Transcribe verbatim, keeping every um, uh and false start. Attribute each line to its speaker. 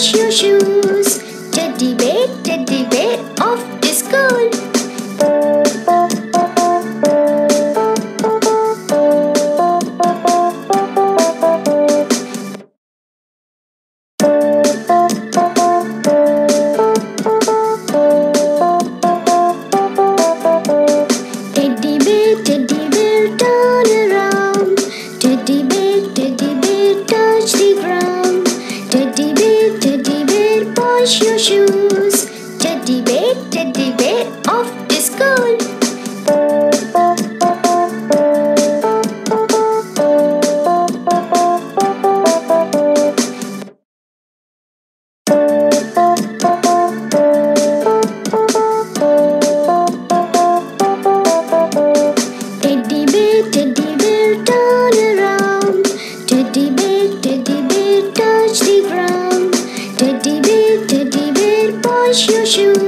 Speaker 1: wash your shoes. Teddy bear, teddy bear, off to school. Teddy bear, teddy bear, turn around. Teddy bear, teddy bear, touch the ground. Teddy bear, teddy bear, wash your shoes. Teddy bear, teddy bear, off to school. Teddy bear, teddy bear, turn around. Teddy bear, teddy bear, touch the ground. Teddy bear, teddy bear, wash your shoes.